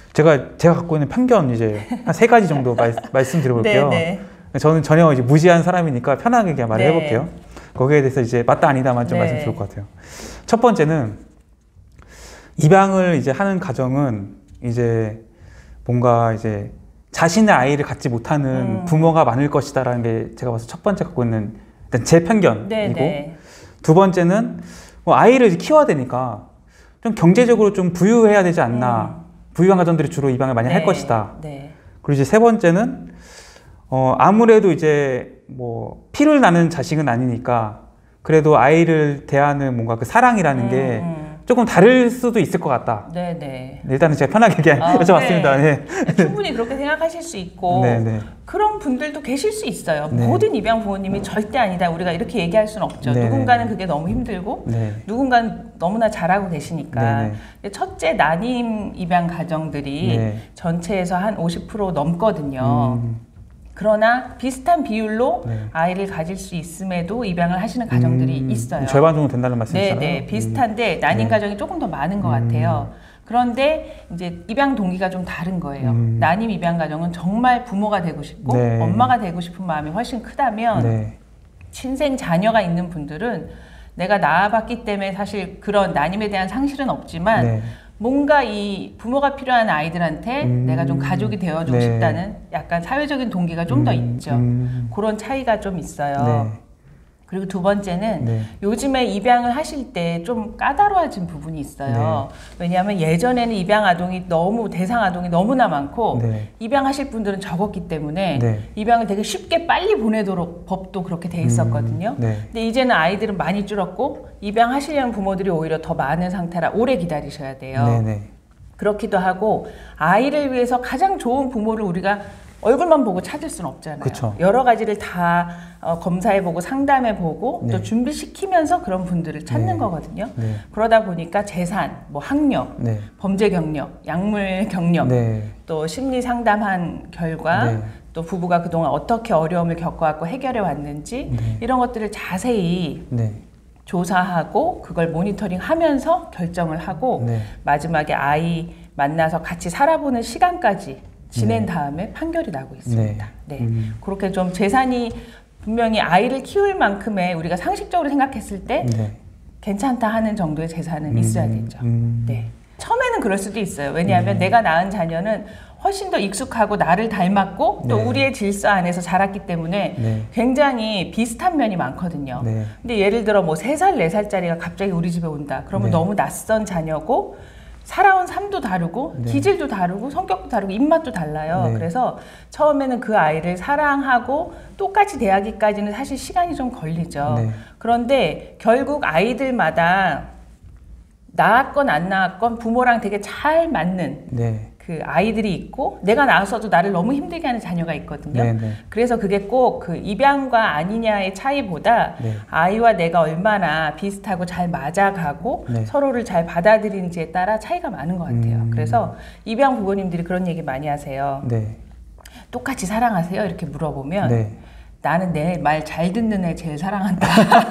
제가 갖고 있는 편견 이제 한 3가지 정도 말씀드려볼게요. 네, 저는 전혀 이제 무지한 사람이니까 편하게 그냥 말을 해볼게요. 거기에 대해서 이제 맞다 아니다만 좀 말씀 드릴 것 같아요. 첫 번째는 입양을 이제 하는 가정은 이제 뭔가 이제 자신의 아이를 갖지 못하는 부모가 많을 것이다라는 게 제가 봐서 첫 번째 갖고 있는 일단 제 편견이고, 두 번째는 뭐 아이를 이제 키워야 되니까 좀 경제적으로 좀 부유해야 되지 않나. 부유한 가정들이 주로 입양을 많이 할 것이다. 그리고 이제 세 번째는 아무래도 이제 뭐 피를 나는 자식은 아니니까 그래도 아이를 대하는 뭔가 그 사랑이라는 게 조금 다를 수도 있을 것 같다. 일단은 제가 편하게 그냥 여쭤봤습니다. 충분히 그렇게 생각하실 수 있고 그런 분들도 계실 수 있어요. 모든 입양 부모님이 절대 아니다. 우리가 이렇게 얘기할 수는 없죠. 누군가는 그게 너무 힘들고 누군가는 너무나 잘하고 계시니까. 첫째 난임 입양 가정들이 전체에서 한 50% 넘거든요. 그러나 비슷한 비율로 아이를 가질 수 있음에도 입양을 하시는 가정들이 있어요. 절반 정도 된다는 말씀이시잖아요. 네, 비슷한데 난임 가정이 조금 더 많은 것 같아요. 그런데 이제 입양 동기가 좀 다른 거예요. 난임 입양 가정은 정말 부모가 되고 싶고 엄마가 되고 싶은 마음이 훨씬 크다면 친생 자녀가 있는 분들은 내가 낳아봤기 때문에 사실 그런 난임에 대한 상실은 없지만 뭔가 이 부모가 필요한 아이들한테 내가 좀 가족이 되어주고 싶다는 약간 사회적인 동기가 좀 더 있죠. 그런 차이가 좀 있어요. 그리고 두 번째는 요즘에 입양을 하실 때 좀 까다로워진 부분이 있어요. 왜냐하면 예전에는 입양 아동이 대상 아동이 너무나 많고 입양하실 분들은 적었기 때문에 입양을 되게 쉽게 빨리 보내도록 법도 그렇게 돼 있었거든요. 근데 이제는 아이들은 많이 줄었고 입양하시려는 부모들이 오히려 더 많은 상태라 오래 기다리셔야 돼요. 그렇기도 하고 아이를 위해서 가장 좋은 부모를 우리가 얼굴만 보고 찾을 수는 없잖아요. 여러 가지를 다 검사해보고 상담해보고 또 준비시키면서 그런 분들을 찾는 거거든요. 그러다 보니까 재산, 뭐 학력, 범죄 경력, 약물 경력, 또 심리 상담한 결과 또 부부가 그동안 어떻게 어려움을 겪어왔고 해결해 왔는지 이런 것들을 자세히 조사하고 그걸 모니터링하면서 결정을 하고 마지막에 아이 만나서 같이 살아보는 시간까지 지낸 다음에 판결이 나고 있습니다. 그렇게 좀 재산이 분명히 아이를 키울 만큼의 우리가 상식적으로 생각했을 때 괜찮다 하는 정도의 재산은 있어야 되죠. 처음에는 그럴 수도 있어요. 왜냐하면 내가 낳은 자녀는 훨씬 더 익숙하고 나를 닮았고 또 우리의 질서 안에서 자랐기 때문에 굉장히 비슷한 면이 많거든요. 근데 예를 들어 뭐 3살, 4살짜리가 갑자기 우리 집에 온다. 그러면 너무 낯선 자녀고 살아온 삶도 다르고 기질도 다르고 성격도 다르고 입맛도 달라요. 그래서 처음에는 그 아이를 사랑하고 똑같이 대하기까지는 사실 시간이 좀 걸리죠. 그런데 결국 아이들마다 낳았건 안 낳았건 부모랑 되게 잘 맞는 그 아이들이 있고 내가 낳았어도 나를 너무 힘들게 하는 자녀가 있거든요. 그래서 그게 꼭 그 입양과 아니냐의 차이보다 아이와 내가 얼마나 비슷하고 잘 맞아가고 서로를 잘 받아들이는지에 따라 차이가 많은 것 같아요. 그래서 입양 부모님들이 그런 얘기 많이 하세요. 똑같이 사랑하세요? 이렇게 물어보면 나는 내 말 잘 듣는 애 제일 사랑한다.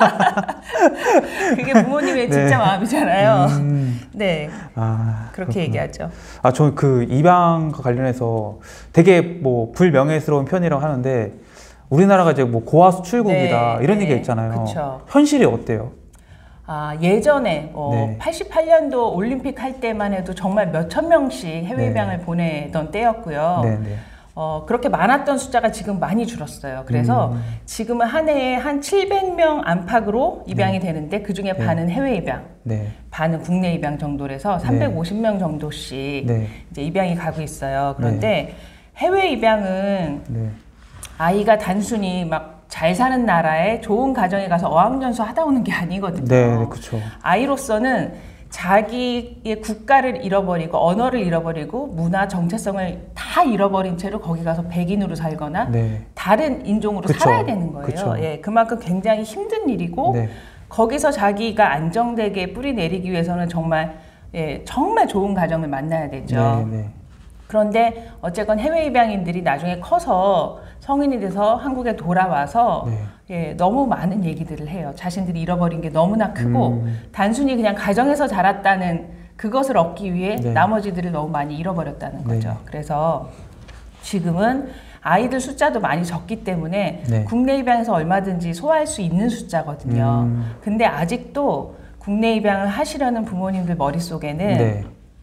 그게 부모님의 진짜 마음이잖아요. 그렇게 그렇구나. 얘기하죠. 저는 그 입양과 관련해서 되게 뭐 불명예스러운 편이라고 하는데 우리나라가 이제 뭐 고아 수출국이다 이런 얘기가 있잖아요. 현실이 어때요? 예전에 88년도 올림픽 할 때만 해도 정말 몇천 명씩 해외 입양을 보내던 때였고요. 그렇게 많았던 숫자가 지금 많이 줄었어요. 그래서 지금은 한 해에 한 700명 안팎으로 입양이 되는데 그 중에 반은 해외 입양, 반은 국내 입양 정도라서 350명 정도씩 이제 입양이 가고 있어요. 그런데 해외 입양은 아이가 단순히 막 잘 사는 나라에 좋은 가정에 가서 어학연수 하다 오는 게 아니거든요. 아이로서는 자기의 국가를 잃어버리고 언어를 잃어버리고 문화 정체성을 다 잃어버린 채로 거기 가서 백인으로 살거나 다른 인종으로 살아야 되는 거예요. 그만큼 굉장히 힘든 일이고 거기서 자기가 안정되게 뿌리 내리기 위해서는 정말 정말 좋은 가정을 만나야 되죠. 그런데 어쨌건 해외 입양인들이 나중에 커서 성인이 돼서 한국에 돌아와서 너무 많은 얘기들을 해요. 자신들이 잃어버린 게 너무나 크고 단순히 그냥 가정에서 자랐다는 그것을 얻기 위해 네. 나머지들을 너무 많이 잃어버렸다는 거죠. 네. 그래서 지금은 아이들 숫자도 많이 적기 때문에 네. 국내 입양에서 얼마든지 소화할 수 있는 숫자거든요. 근데 아직도 국내 입양을 하시려는 부모님들 머릿속에는 네.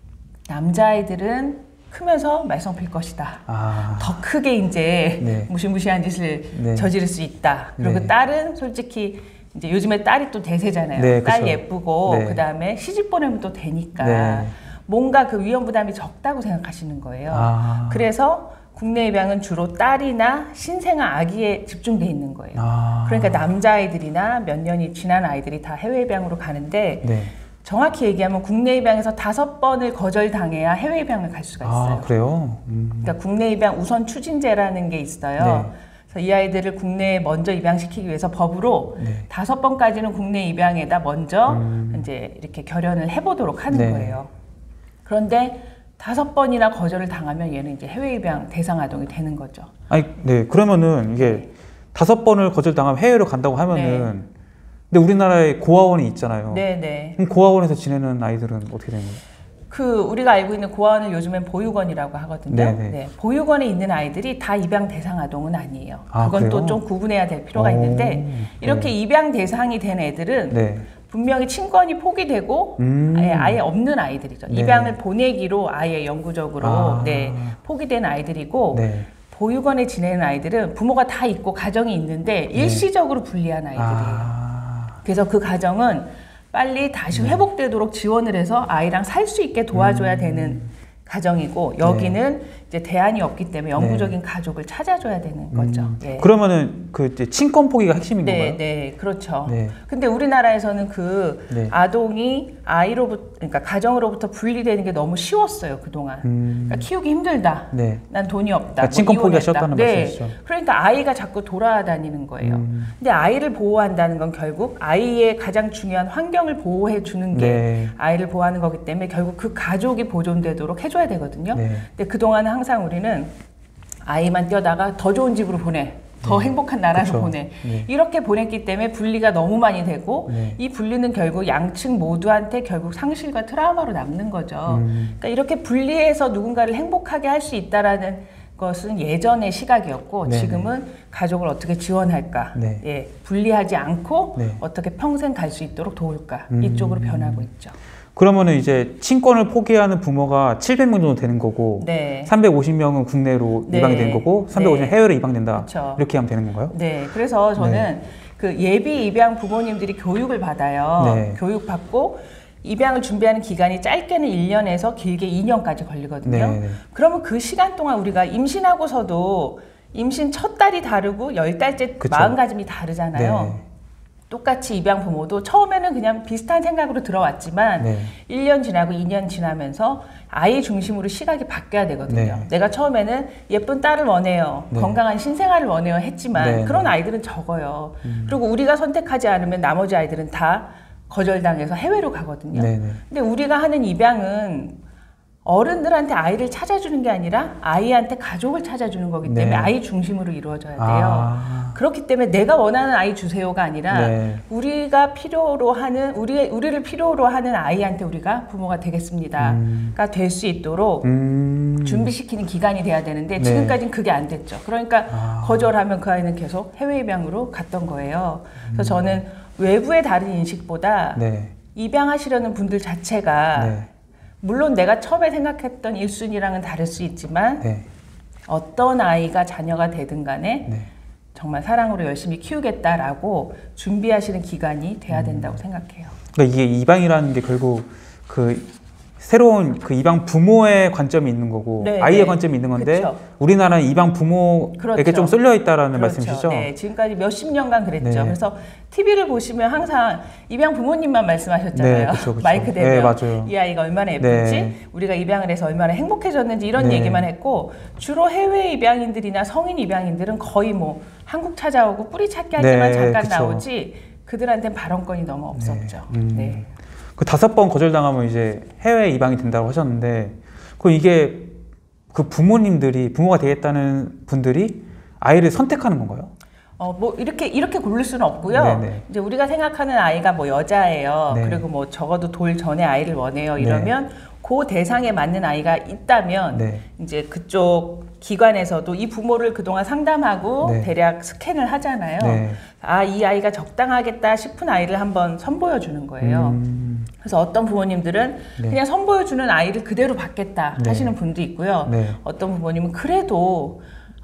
남자아이들은 크면서 말썽필 것이다. 더 크게 이제 네. 무시무시한 짓을 네. 저지를 수 있다. 그리고 네. 딸은 솔직히 이제 요즘에 딸이 또 대세잖아요. 네, 딸 그쵸. 예쁘고 네. 그다음에 시집 보내면 또 되니까 네. 뭔가 그 위험 부담이 적다고 생각하시는 거예요. 그래서 국내 입양은 주로 딸이나 신생아 아기에 집중돼 있는 거예요. 그러니까 남자아이들이나 몇 년이 지난 아이들이 다 해외 입양으로 가는데 네. 정확히 얘기하면 국내 입양에서 5번을 거절당해야 해외 입양을 갈 수가 있어요. 그래요? 그러니까 국내 입양 우선 추진제라는 게 있어요. 네. 그래서 이 아이들을 국내에 먼저 입양시키기 위해서 법으로 네. 5번까지는 국내 입양에다 먼저 이제 이렇게 결연을 해보도록 하는 네. 거예요. 그런데 5번이나 거절을 당하면 얘는 이제 해외 입양 대상 아동이 되는 거죠. 아니, 네. 그러면은 이게 5번을 거절당하면 해외로 간다고 하면은 근데 우리나라에 고아원이 있잖아요. 네네. 그럼 고아원에서 지내는 아이들은 어떻게 되는 거예요? 그 우리가 알고 있는 고아원을 요즘엔 보육원이라고 하거든요. 네네. 네, 보육원에 있는 아이들이 다 입양 대상 아동은 아니에요. 그건 또 그래요? 좀 구분해야 될 필요가 있는데 이렇게 입양 대상이 된 애들은 네. 분명히 친권이 포기되고 아예 없는 아이들이죠. 네. 입양을 보내기로 아예 영구적으로 네, 포기된 아이들이고 네. 보육원에 지내는 아이들은 부모가 다 있고 가정이 있는데 일시적으로 분리한 아이들이에요. 그래서 그 가정은 빨리 다시 회복되도록 지원을 해서 아이랑 살 수 있게 도와줘야 되는 가정이고 여기는 이제 대안이 없기 때문에 영구적인 가족을 찾아줘야 되는 거죠. 네. 그러면은 그 이제 친권 포기가 핵심인 건가요? 네, 그렇죠. 네. 근데 우리나라에서는 그 네. 아동이 그러니까 가정으로부터 분리되는 게 너무 쉬웠어요, 그동안. 그러니까 키우기 힘들다. 네. 난 돈이 없다. 그러니까 친권 포기가 이혼했다. 쉬웠다는 말씀이시죠? 그러니까 아이가 자꾸 돌아다니는 거예요. 근데 아이를 보호한다는 건 결국 아이의 가장 중요한 환경을 보호해 주는 게 네. 아이를 보호하는 거기 때문에 결국 그 가족이 보존되도록 해줘야 되거든요. 네. 근데 그동안은 항상 우리는 아이만 떼어다가 더 좋은 집으로 보내. 더 행복한 나라로 그쵸. 보내. 네. 이렇게 보냈기 때문에 분리가 너무 많이 되고 네. 이 분리는 결국 양측 모두한테 결국 상실과 트라우마로 남는 거죠. 그러니까 이렇게 분리해서 누군가를 행복하게 할 수 있다라는 것은 예전의 시각이었고 네. 지금은 가족을 어떻게 지원할까, 네. 예, 분리하지 않고 네. 어떻게 평생 갈 수 있도록 도울까 이쪽으로 변하고 있죠. 그러면은 이제 친권을 포기하는 부모가 700명 정도 되는 거고 네. 350명은 국내로 네. 입양이 되는 거고 350명 네. 해외로 입양된다. 그쵸. 이렇게 하면 되는 건가요? 네, 그래서 저는 그 예비 입양 부모님들이 교육을 받아요. 네. 교육 받고 입양을 준비하는 기간이 짧게는 1년에서 길게 2년까지 걸리거든요. 네. 그러면 그 시간 동안 우리가 임신하고서도 임신 첫 달이 다르고 10달째 그쵸. 마음가짐이 다르잖아요. 네. 똑같이 입양 부모도 처음에는 그냥 비슷한 생각으로 들어왔지만 네. 1년 지나고 2년 지나면서 아이 중심으로 시각이 바뀌어야 되거든요. 네. 내가 처음에는 예쁜 딸을 원해요. 네. 건강한 신생아를 원해요 했지만 네. 그런 아이들은 적어요. 그리고 우리가 선택하지 않으면 나머지 아이들은 다 거절당해서 해외로 가거든요. 네. 네. 근데 우리가 하는 입양은 어른들한테 아이를 찾아주는 게 아니라 아이한테 가족을 찾아주는 거기 때문에 네. 아이 중심으로 이루어져야 돼요. 그렇기 때문에 내가 원하는 아이 주세요가 아니라 네. 우리가 필요로 하는 우리를 필요로 하는 아이한테 우리가 부모가 되겠습니다가 될 수 있도록 준비시키는 기간이 돼야 되는데 네. 지금까지는 그게 안 됐죠. 그러니까 거절하면 그 아이는 계속 해외 입양으로 갔던 거예요. 그래서 저는 외부의 다른 인식보다 네. 입양하시려는 분들 자체가 네. 물론 내가 처음에 생각했던 1순위랑은 다를 수 있지만 네. 어떤 아이가 자녀가 되든 간에 네. 정말 사랑으로 열심히 키우겠다라고 준비하시는 기간이 돼야 된다고 생각해요. 그러니까 이게 입양이라는 게 결국 그 새로운 그 입양 부모의 관점이 있는 거고 네, 아이의 네. 관점이 있는 건데 그쵸. 우리나라는 입양 부모에게 그렇죠. 좀 쏠려 있다라는 그렇죠. 말씀이시죠? 네, 지금까지 몇십 년간 그랬죠. 네. 그래서 TV를 보시면 항상 입양 부모님만 말씀하셨잖아요. 네, 그쵸, 그쵸. 마이크 대면 네, 맞아요. 이 아이가 얼마나 예쁜지 네. 우리가 입양을 해서 얼마나 행복해졌는지 이런 네. 얘기만 했고 주로 해외 입양인들이나 성인 입양인들은 거의 뭐 한국 찾아오고 뿌리 찾기 할 때만 네, 잠깐 그쵸. 나오지 그들한테는 발언권이 너무 없었죠. 네. 그 5번 거절당하면 이제 해외 입양이 된다고 하셨는데 그 이게 그 부모가 되겠다는 분들이 아이를 선택하는 건가요? 뭐 이렇게 고를 수는 없고요. 네네. 이제 우리가 생각하는 아이가 뭐 여자예요. 네. 그리고 뭐 적어도 돌 전에 아이를 원해요. 이러면 그 대상에 맞는 아이가 있다면 네. 이제 그쪽 기관에서도 이 부모를 그동안 상담하고 네. 대략 스캔을 하잖아요. 네. 아, 이 아이가 적당하겠다 싶은 아이를 한번 선보여 주는 거예요. 그래서 어떤 부모님들은 네. 그냥 선보여 주는 아이를 그대로 받겠다 네. 하시는 분도 있고요. 네. 어떤 부모님은 그래도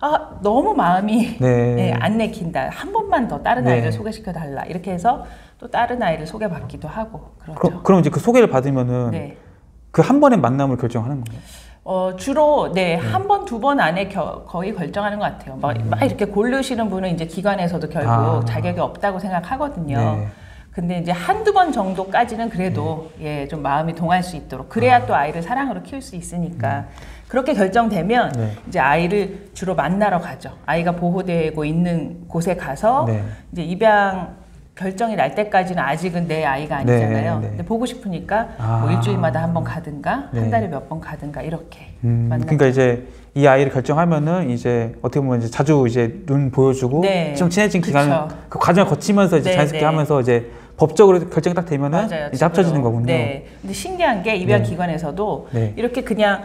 너무 마음이 네. 안 내킨다. 한 번만 더 다른 네. 아이를 소개시켜 달라. 이렇게 해서 또 다른 아이를 소개받기도 하고 그렇죠. 그럼 이제 그 소개를 받으면은 네. 그 한 번의 만남을 결정하는 거예요? 주로 한 번, 두 번 안에 거의 결정하는 것 같아요. 막 이렇게 고르시는 분은 이제 기관에서도 결국 자격이 없다고 생각하거든요. 네. 근데 이제 한두 번 정도까지는 그래도 좀 마음이 동할 수 있도록 그래야 또 아이를 사랑으로 키울 수 있으니까 그렇게 결정되면 네. 이제 아이를 주로 만나러 가죠. 아이가 보호되고 있는 곳에 가서 네. 이제 입양 결정이 날 때까지는 아직은 내 아이가 아니잖아요. 네, 네. 근데 보고 싶으니까 뭐 일주일마다 한 번 가든가 한 달에 몇 번 가든가 이렇게 만나죠. 그러니까 이제 이 아이를 결정하면은 이제 어떻게 보면 이제 자주 이제 눈 보여주고 네. 좀 친해진 기간 그쵸. 그 과정을 거치면서 이제 네, 자연스럽게 네. 하면서 이제 법적으로 결정이 딱 되면은 맞아요, 이제 합쳐지는 집으로. 거군요. 네. 근데 신기한 게 입양 네. 기관에서도 네. 이렇게 그냥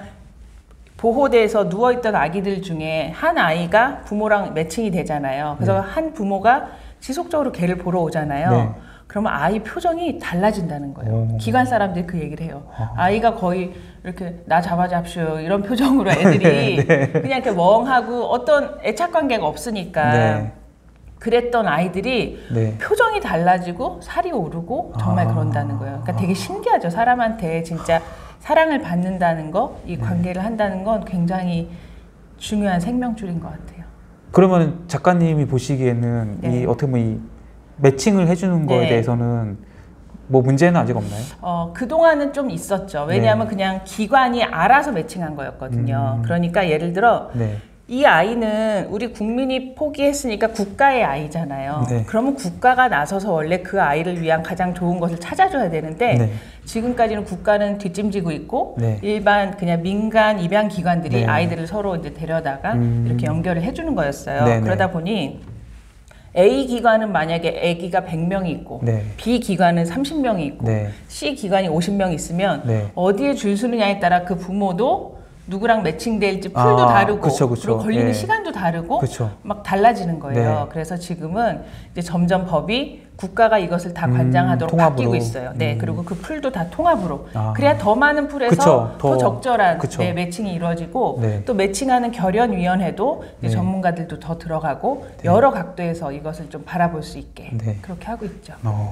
보호대에서 누워있던 아기들 중에 한 아이가 부모랑 매칭이 되잖아요. 그래서 한 부모가 지속적으로 걔를 보러 오잖아요. 네. 그러면 아이 표정이 달라진다는 거예요. 오. 기관 사람들이 그 얘기를 해요. 아이가 거의 이렇게 나 잡아잡쇼 이런 표정으로 애들이 네. 그냥 이렇게 멍하고 어떤 애착 관계가 없으니까 네. 그랬던 아이들이 네. 표정이 달라지고 살이 오르고 정말 그런다는 거예요. 그러니까 되게 신기하죠. 사람한테 진짜 사랑을 받는다는 거, 이 관계를 한다는 건 굉장히 중요한 생명줄인 것 같아요. 그러면 작가님이 보시기에는 네. 이 어떻게 보면 이 매칭을 해주는 거에 네. 대해서는 뭐 문제는 아직 없나요? 그동안은 좀 있었죠. 왜냐하면 네. 그냥 기관이 알아서 매칭한 거였거든요. 그러니까 예를 들어 네. 이 아이는 우리 국민이 포기했으니까 국가의 아이잖아요. 네. 그러면 국가가 나서서 원래 그 아이를 위한 가장 좋은 것을 찾아줘야 되는데 네. 지금까지는 국가는 뒷짐지고 있고 네. 일반 그냥 민간 입양 기관들이 네. 아이들을 서로 이제 데려다가 이렇게 연결을 해주는 거였어요. 네, 네. 그러다 보니 A 기관은 만약에 아기가 100명이 있고 네. B 기관은 30명이 있고 네. C 기관이 50명 있으면 네. 어디에 줄 서느냐에 따라 그 부모도 누구랑 매칭될지 풀도 다르고 그쵸. 그리고 걸리는 예. 시간도 다르고 그쵸. 막 달라지는 거예요. 네. 그래서 지금은 이제 점점 법이 국가가 이것을 다 관장하도록 통합으로. 바뀌고 있어요. 네, 그리고 그 풀도 다 통합으로. 아. 그래야 더 많은 풀에서 그쵸. 더 적절한 그쵸. 네, 매칭이 이루어지고 네. 또 매칭하는 결연위원회도 이제 네. 전문가들도 더 들어가고 네. 여러 각도에서 이것을 좀 바라볼 수 있게 네. 그렇게 하고 있죠.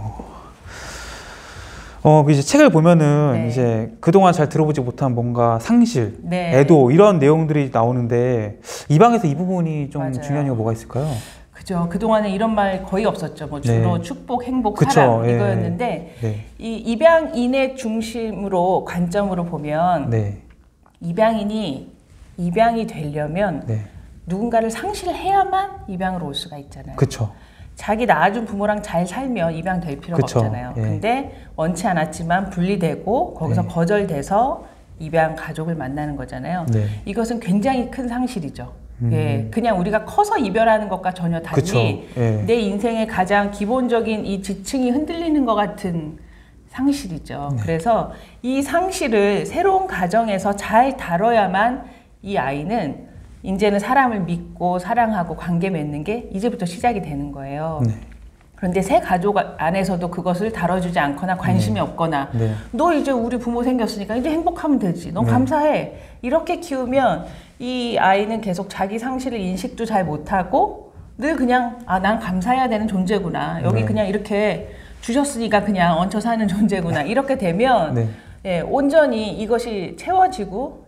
이제 책을 보면은 네. 이제 그동안 잘 들어보지 못한 뭔가 상실, 네. 애도 이런 내용들이 나오는데 이 방에서 이 부분이 좀 맞아요. 중요한 이유가 뭐가 있을까요? 그죠. 그동안에 이런 말 거의 없었죠. 뭐 주로 네. 축복, 행복, 그쵸. 사랑 예. 이거였는데 네. 이 입양인의 중심으로 관점으로 보면 네. 입양인이 입양이 되려면 네. 누군가를 상실해야만 입양으로 올 수가 있잖아요. 그쵸. 자기 낳아준 부모랑 잘 살면 입양될 필요가 그쵸. 없잖아요. 예. 근데 원치 않았지만 분리되고 거기서 네. 거절돼서 입양 가족을 만나는 거잖아요. 네. 이것은 굉장히 큰 상실이죠. 예, 그냥 우리가 커서 이별하는 것과 전혀 달리 그쵸. 예. 내 인생의 가장 기본적인 이 지층이 흔들리는 것 같은 상실이죠. 네. 그래서 이 상실을 새로운 가정에서 잘 다뤄야만 이 아이는 이제는 사람을 믿고 사랑하고 관계 맺는 게 이제부터 시작이 되는 거예요. 네. 그런데 새 가족 안에서도 그것을 다뤄주지 않거나 관심이 없거나 네. 너 이제 우리 부모 생겼으니까 이제 행복하면 되지. 넌 네. 감사해. 이렇게 키우면 이 아이는 계속 자기 상실을 인식도 잘 못하고 늘 그냥 난 감사해야 되는 존재구나. 여기 네. 그냥 이렇게 주셨으니까 그냥 얹혀 사는 존재구나. 이렇게 되면 네. 예, 온전히 이것이 채워지고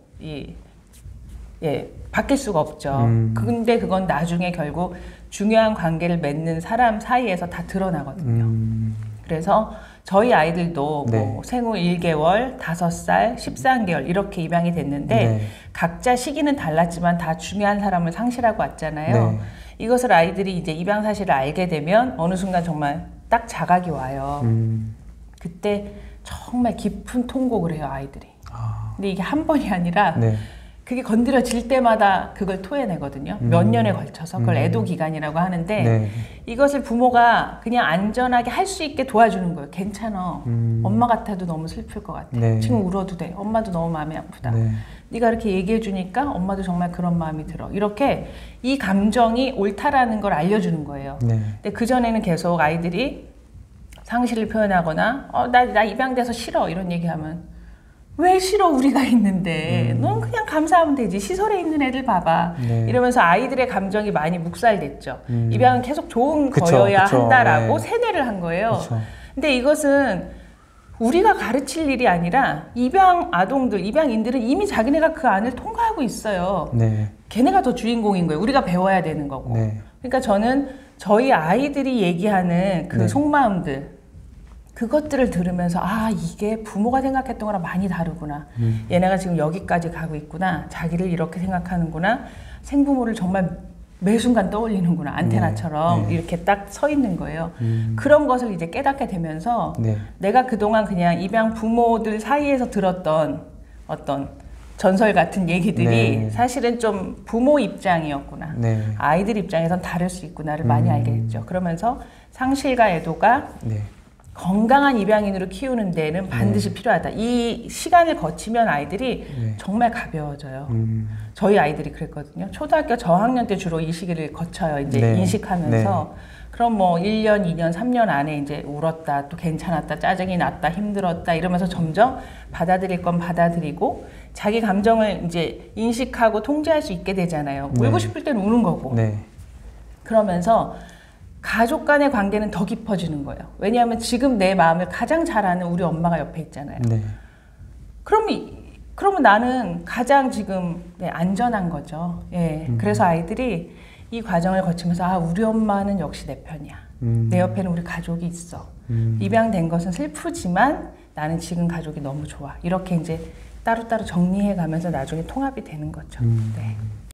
바뀔 수가 없죠. 근데 그건 나중에 결국 중요한 관계를 맺는 사람 사이에서 다 드러나거든요. 그래서 저희 아이들도 네. 뭐 생후 1개월, 5살, 13개월 이렇게 입양이 됐는데 네. 각자 시기는 달랐지만 다 중요한 사람을 상실하고 왔잖아요. 네. 이것을 아이들이 이제 입양 사실을 알게 되면 어느 순간 정말 딱 자각이 와요. 그때 정말 깊은 통곡을 해요, 아이들이. 근데 이게 한 번이 아니라 네. 그게 건드려질 때마다 그걸 토해내거든요. 몇 년에 걸쳐서 그걸 애도 기간이라고 하는데 네. 이것을 부모가 그냥 안전하게 할 수 있게 도와주는 거예요. 괜찮아. 엄마 같아도 너무 슬플 것 같아. 네. 지금 울어도 돼. 엄마도 너무 마음이 아프다. 네. 네가 이렇게 얘기해 주니까 엄마도 정말 그런 마음이 들어. 이렇게 이 감정이 옳다라는 걸 알려주는 거예요. 네. 근데 그전에는 계속 아이들이 상실을 표현하거나 나 입양돼서 싫어 이런 얘기하면 왜 싫어 우리가 있는데 넌 그냥 감사하면 되지 시설에 있는 애들 봐봐 네. 이러면서 아이들의 감정이 많이 묵살됐죠. 입양은 계속 좋은 그쵸, 거여야 그쵸. 한다라고 네. 세뇌를 한 거예요. 그쵸. 근데 이것은 우리가 가르칠 일이 아니라 입양 아동들, 입양인들은 이미 자기네가 그 안을 통과하고 있어요. 네. 걔네가 더 주인공인 거예요. 우리가 배워야 되는 거고. 네. 그러니까 저는 저희 아이들이 얘기하는 그 네. 속마음들 그것들을 들으면서 아 이게 부모가 생각했던 거랑 많이 다르구나. 얘네가 지금 여기까지 가고 있구나. 자기를 이렇게 생각하는구나. 생부모를 정말 매 순간 떠올리는구나. 안테나처럼 네. 이렇게 딱 서 있는 거예요. 그런 것을 이제 깨닫게 되면서 네. 내가 그동안 그냥 입양 부모들 사이에서 들었던 어떤 전설 같은 얘기들이 네. 사실은 좀 부모 입장이었구나. 네. 아이들 입장에선 다를 수 있구나를 많이 알게 됐죠. 그러면서 상실과 애도가 네. 건강한 입양인으로 키우는 데는 반드시 필요하다. 이 시간을 거치면 아이들이 네. 정말 가벼워져요. 저희 아이들이 그랬거든요. 초등학교 저학년 때 주로 이 시기를 거쳐요. 이제 네. 인식하면서. 그럼 뭐 1년, 2년, 3년 안에 이제 울었다, 또 괜찮았다, 짜증이 났다, 힘들었다 이러면서 점점 받아들일 건 받아들이고 자기 감정을 이제 인식하고 통제할 수 있게 되잖아요. 네. 울고 싶을 때는 우는 거고. 네. 그러면서 가족 간의 관계는 더 깊어지는 거예요. 왜냐하면 지금 내 마음을 가장 잘 아는 우리 엄마가 옆에 있잖아요. 네. 그러면 나는 가장 지금 안전한 거죠. 예. 그래서 아이들이 이 과정을 거치면서 아 우리 엄마는 역시 내 편이야. 내 옆에는 우리 가족이 있어. 입양된 것은 슬프지만 나는 지금 가족이 너무 좋아. 이렇게 이제 따로따로 정리해 가면서 나중에 통합이 되는 거죠. 네.